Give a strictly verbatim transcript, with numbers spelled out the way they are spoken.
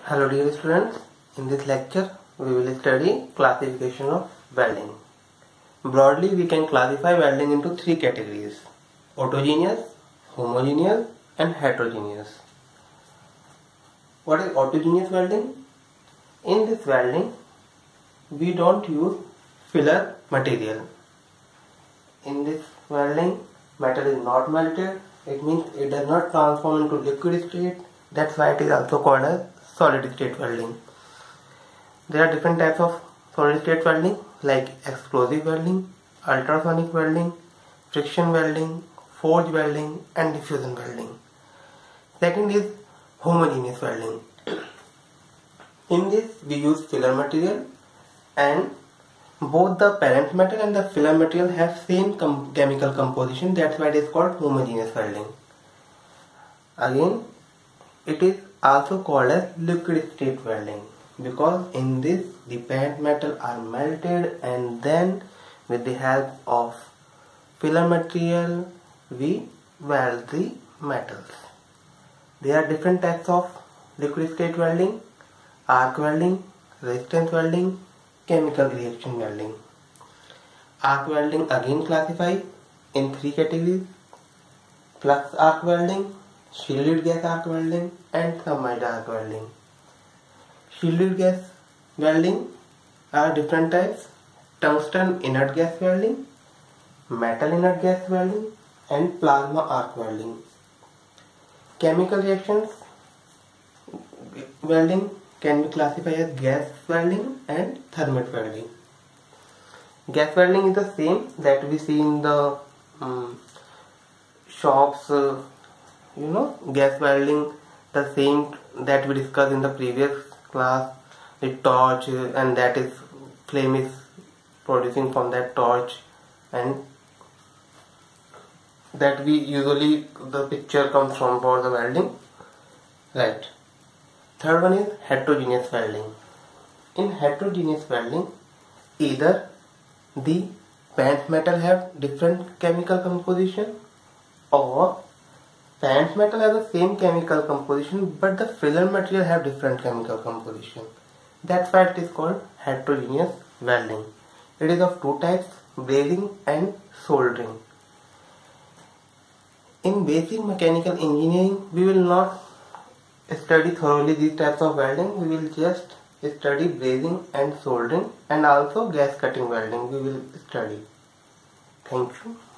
Hello dear students, in this lecture we will study classification of welding. Broadly we can classify welding into three categories: autogeneous, homogeneous and heterogeneous. What is autogeneous welding? In this welding we don't use filler material. In this welding metal is not melted, it means it does not transform into liquid state. That's why it is also called as solid state welding. There are different types of solid state welding like explosive welding, ultrasonic welding, friction welding, forge welding and diffusion welding. Second is homogeneous welding. In this we use filler material, and both the parent metal and the filler material have same com chemical composition. That's why it is called homogeneous welding. Again, it is also called as liquid state welding because in this the parent metal are melted and then with the help of filler material we weld the metals. There are different types of liquid state welding: arc welding, resistance welding, chemical reaction welding. Arc welding again classified in three categories: flux arc welding, shielded gas arc welding and submerged arc welding. Shielded gas welding are different types: tungsten inert gas welding, metal inert gas welding and plasma arc welding. Chemical reactions welding can be classified as gas welding and thermal welding. Gas welding is the same that we see in the um, shops. Uh, you know, gas welding, the same that we discussed in the previous class, the torch, uh, and that is flame is producing from that torch, and that we usually the picture comes from for the welding, right? Third one is heterogeneous welding. In heterogeneous welding, either the parent metal have different chemical composition or parent metal has the same chemical composition but the filler material have different chemical composition. That's why it is called heterogeneous welding. It is of two types: brazing and soldering. In basic mechanical engineering we will not study thoroughly these types of welding. We will just study brazing and soldering, and also gas cutting welding we will study. Thank you.